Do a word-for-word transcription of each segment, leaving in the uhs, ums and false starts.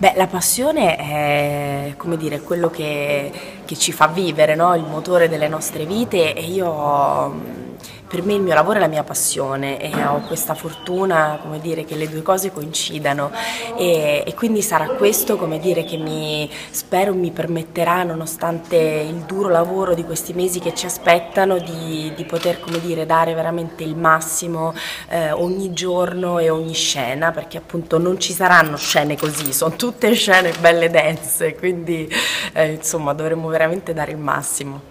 Beh, la passione è, come dire, quello che, che ci fa vivere, no? Il motore delle nostre vite e io, per me il mio lavoro è la mia passione e ho questa fortuna, come dire, che le due cose coincidano e, e quindi sarà questo, come dire, che mi, spero mi permetterà, nonostante il duro lavoro di questi mesi che ci aspettano, di, di poter, come dire, dare veramente il massimo eh, ogni giorno e ogni scena, perché appunto non ci saranno scene così, sono tutte scene belle dense, quindi eh, insomma dovremmo veramente dare il massimo.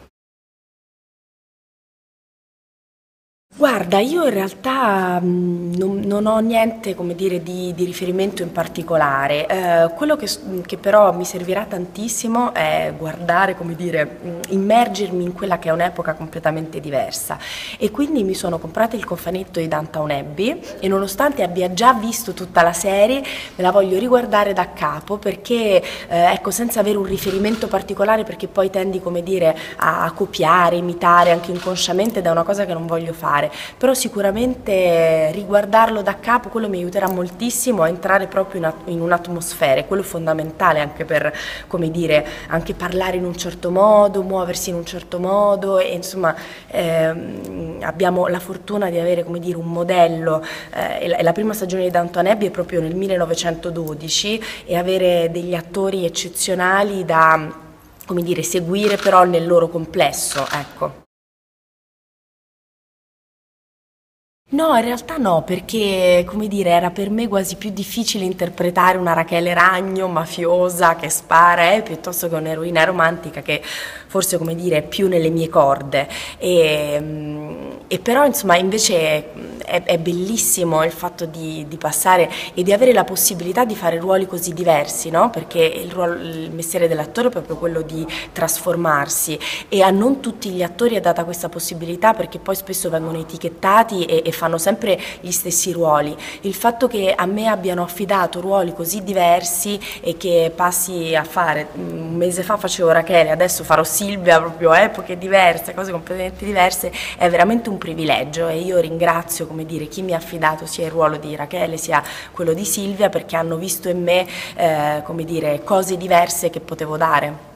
Guarda, io in realtà mh, non, non ho niente, come dire, di, di riferimento in particolare. Eh, quello che, s- che però mi servirà tantissimo è guardare, come dire, mh, immergermi in quella che è un'epoca completamente diversa. E quindi mi sono comprata il cofanetto di Downton Abbey e nonostante abbia già visto tutta la serie, me la voglio riguardare da capo perché, eh, ecco, senza avere un riferimento particolare, perché poi tendi, come dire, a, a copiare, imitare anche inconsciamente, ed è una cosa che non voglio fare, però sicuramente riguardarlo da capo, quello mi aiuterà moltissimo a entrare proprio in, at- in un'atmosfera, e quello è fondamentale anche per, come dire, anche parlare in un certo modo, muoversi in un certo modo e insomma ehm, abbiamo la fortuna di avere, come dire, un modello, eh, e la, e la prima stagione di Downton Abbey è proprio nel millenovecentododici e avere degli attori eccezionali da, come dire, seguire però nel loro complesso, ecco. No, in realtà no, perché, come dire, era per me quasi più difficile interpretare una Rachele Ragno mafiosa che spara, eh, piuttosto che un'eroina romantica che forse, come dire, è più nelle mie corde. E, mm, e però, insomma, invece mm, è, è bellissimo il fatto di, di passare e di avere la possibilità di fare ruoli così diversi, no? Perché il, ruolo, il mestiere dell'attore è proprio quello di trasformarsi e a non tutti gli attori è data questa possibilità perché poi spesso vengono etichettati e, e fanno sempre gli stessi ruoli. Il fatto che a me abbiano affidato ruoli così diversi e che passi a fare, un mese fa facevo Rachele, adesso farò Silvia, proprio epoche diverse, cose completamente diverse, è veramente un privilegio e io ringrazio, come dire, chi mi ha affidato sia il ruolo di Rachele sia quello di Silvia perché hanno visto in me, eh, come dire, cose diverse che potevo dare.